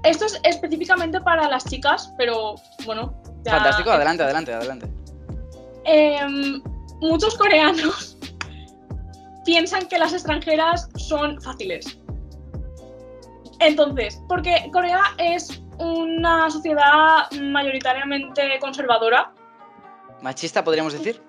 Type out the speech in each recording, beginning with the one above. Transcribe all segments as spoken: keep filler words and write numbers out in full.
Esto es específicamente para las chicas, pero bueno. Ya... Fantástico, adelante, adelante, adelante. Eh, muchos coreanos piensan que las extranjeras son fáciles. Entonces, porque Corea es una sociedad mayoritariamente conservadora. ¿Machista podríamos decir?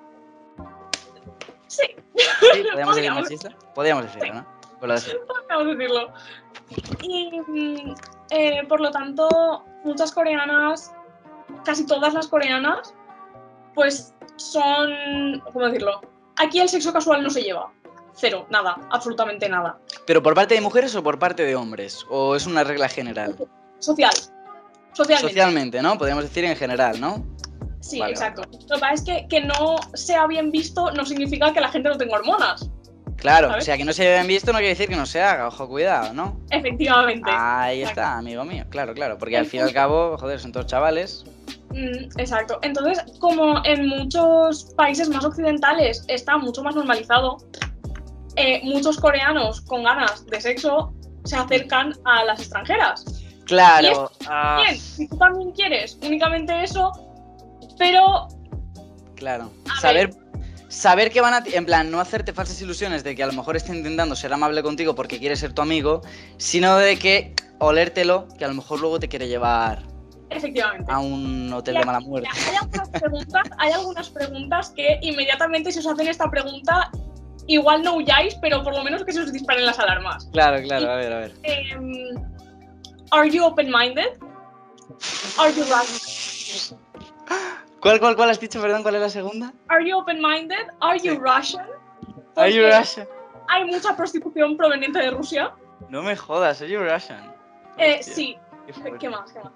Sí. Sí, podríamos decir machista. Podríamos decirlo, sí. ¿No? Podríamos decirlo. Y eh, por lo tanto, muchas coreanas, casi todas las coreanas, pues son, ¿cómo decirlo? Aquí el sexo casual no se lleva. Cero, nada, absolutamente nada. ¿Pero por parte de mujeres o por parte de hombres? ¿O es una regla general? Social. Socialmente. Socialmente, ¿no? Podríamos decir en general, ¿no? Sí, vale, exacto. Vale. Lo que pasa es que que no sea bien visto no significa que la gente no tenga hormonas. Claro, ¿sabes? O sea, que no se haya bien visto no quiere decir que no se haga, ojo, cuidado, ¿no? Efectivamente. Ahí está, amigo mío, claro, claro, porque al fin y al cabo, joder, son todos chavales. Mm, exacto. Entonces, como en muchos países más occidentales está mucho más normalizado, eh, muchos coreanos con ganas de sexo se acercan a las extranjeras. Claro. Y es ah. bien, si tú también quieres únicamente eso, pero... Claro. A Saber... ver. Saber que van a... En plan, no hacerte falsas ilusiones de que a lo mejor está intentando ser amable contigo porque quiere ser tu amigo, sino de que olértelo, que a lo mejor luego te quiere llevar... Efectivamente. A un hotel hay, de mala muerte. Hay algunas, preguntas, hay algunas preguntas que inmediatamente si os hacen esta pregunta, igual no huyáis, pero por lo menos que se os disparen las alarmas. Claro, claro, y, a ver, a ver. Um, ¿Are you open-minded? ¿Are you Russian? ¿Cuál, cuál, cuál has dicho? Perdón, ¿cuál es la segunda? ¿Are you open-minded? ¿Are you sí. Russian? Porque ¿Are you Russian? Hay mucha prostitución proveniente de Rusia. No me jodas, ¿are you Russian? Eh, sí. Qué, ¿Qué más? ¿Qué más?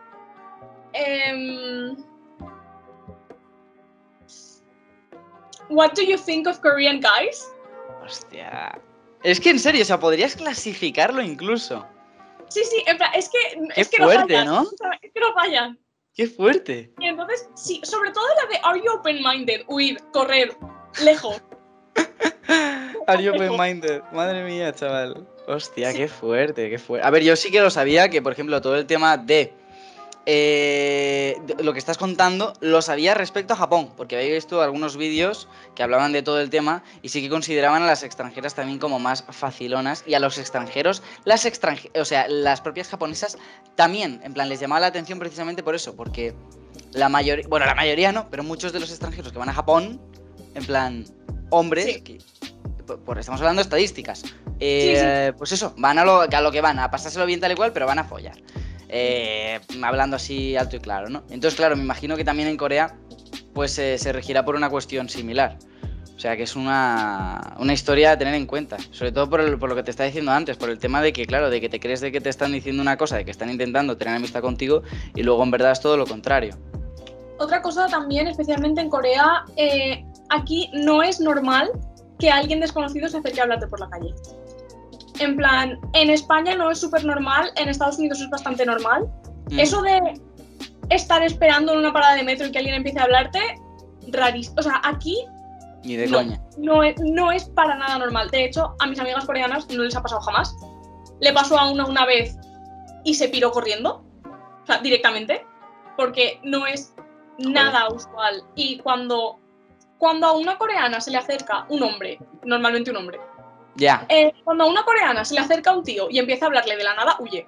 Um, what do you think of Korean guys? Hostia. Es que en serio, o sea, podrías clasificarlo incluso. Sí, sí, en plan, es que, Qué es que fuerte, no fallan, ¿no? Es que no fallan. Qué fuerte. Y entonces, sí, sobre todo la de Are you open-minded? Huir, correr, lejos. Are you open-minded? Madre mía, chaval. Hostia, sí. Qué fuerte, qué fuerte. A ver, yo sí que lo sabía que, por ejemplo, todo el tema de... Eh, lo que estás contando lo sabía respecto a Japón, porque había visto algunos vídeos que hablaban de todo el tema y sí que consideraban a las extranjeras también como más facilonas y a los extranjeros, las extranjeras, o sea, las propias japonesas también, en plan, les llamaba la atención precisamente por eso, porque la mayoría, bueno, la mayoría no, pero muchos de los extranjeros que van a Japón, en plan, hombres, sí. que, por, estamos hablando de estadísticas, eh, sí, sí. pues eso, van a lo, a lo que van, a pasárselo bien tal y cual, pero van a follar. Eh, hablando así alto y claro, ¿no? Entonces, claro, me imagino que también en Corea pues eh, se regirá por una cuestión similar. O sea, que es una, una historia a tener en cuenta. Sobre todo por, el, por lo que te estaba diciendo antes, por el tema de que, claro, de que te crees de que te están diciendo una cosa, de que están intentando tener amistad contigo y luego en verdad es todo lo contrario. Otra cosa también, especialmente en Corea, eh, aquí no es normal que alguien desconocido se acerque a hablarte por la calle. En plan, en España no es súper normal, en Estados Unidos es bastante normal. Mm. Eso de estar esperando en una parada de metro y que alguien empiece a hablarte, rarísimo. O sea, aquí Ni de no, coña. No es, no es para nada normal. De hecho, a mis amigas coreanas no les ha pasado jamás. Le pasó a una una vez y se piró corriendo, o sea, directamente, porque no es nada Joder. usual. Y cuando, cuando a una coreana se le acerca un hombre, normalmente un hombre, Ya. Yeah. Eh, cuando a una coreana se le acerca un tío y empieza a hablarle de la nada, huye.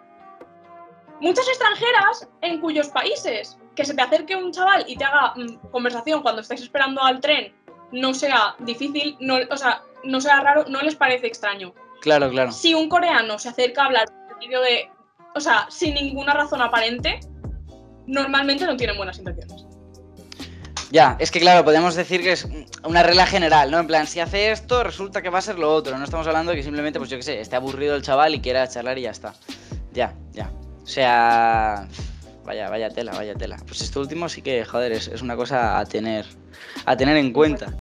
Muchas extranjeras en cuyos países que se te acerque un chaval y te haga mmm, conversación cuando estáis esperando al tren no sea difícil, no, o sea, no sea raro, no les parece extraño. Claro, claro. Si un coreano se acerca a hablar de, o sea, sin ninguna razón aparente, normalmente no tienen buenas intenciones. Ya, es que claro, podemos decir que es una regla general, ¿no? En plan, si hace esto, resulta que va a ser lo otro. No estamos hablando de que simplemente, pues yo qué sé, esté aburrido el chaval y quiera charlar y ya está. Ya, ya. O sea, vaya, vaya tela, vaya tela. Pues esto último sí que, joder, es, es una cosa a tener, a tener en cuenta.